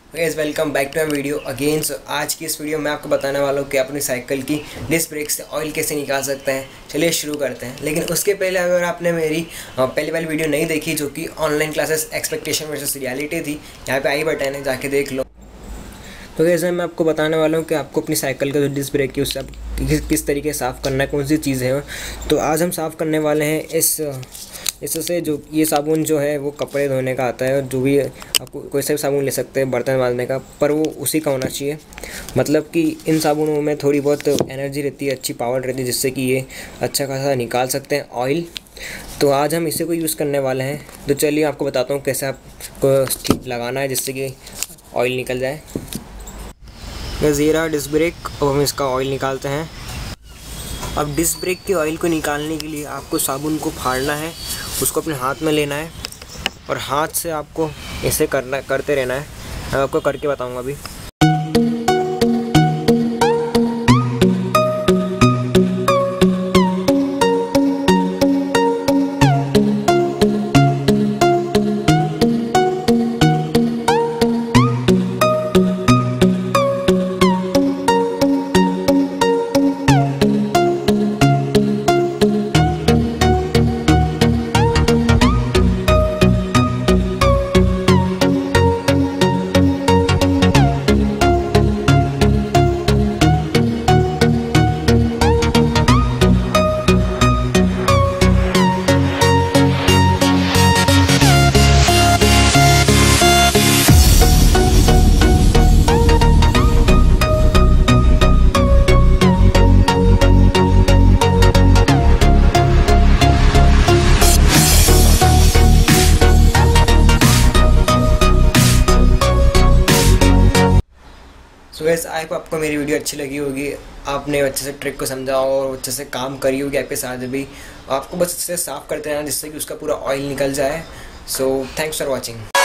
Guys welcome back to my video again. आज की इस वीडियो में आपको बताने वाला हूँ कि अपनी साइकिल की डिस्क ब्रेक से ऑयल कैसे निकाल सकते हैं। चलिए शुरू करते हैं। लेकिन उसके पहले अगर आपने मेरी पहली वाली वीडियो नहीं देखी जो कि online classes expectation versus reality थी, यहाँ पे आई बटन है, जाके देख लो। तो कैसे मैं आपको बताने वाला हूँ कि आपको अपनी साइकिल का जो डिस्क ब्रेक है उससे किस तरीके से साफ़ करना है, कौन सी चीज़ है। तो आज हम साफ़ करने वाले हैं इससे जो ये साबुन जो है वो कपड़े धोने का आता है, और जो भी आपको कोई सा भी साबुन ले सकते हैं बर्तन मांजने का, पर वो उसी का होना चाहिए। मतलब कि इन साबुनों में थोड़ी बहुत एनर्जी रहती है, अच्छी पावर रहती है, जिससे कि ये अच्छा खासा निकाल सकते हैं ऑयल। तो आज हम इसे को यूज़ करने वाले हैं। तो चलिए आपको बताता हूँ कैसे आपको लगाना है जिससे कि ऑयल निकल जाए। ये रहा डिस्क ब्रेक, अब हम इसका ऑयल निकालते हैं। अब डिस्क ब्रेक के ऑयल को निकालने के लिए आपको साबुन को फाड़ना है, उसको अपने हाथ में लेना है और हाथ से आपको ऐसे करते रहना है। मैं आपको करके बताऊंगा अभी। सो गाइस आई होप आपको मेरी वीडियो अच्छी लगी होगी, आपने अच्छे से ट्रिक को समझा और अच्छे से काम करी होगी आपके साथ भी। आपको बस इसे साफ़ करते रहना जिससे कि उसका पूरा ऑयल निकल जाए। So thanks for watching.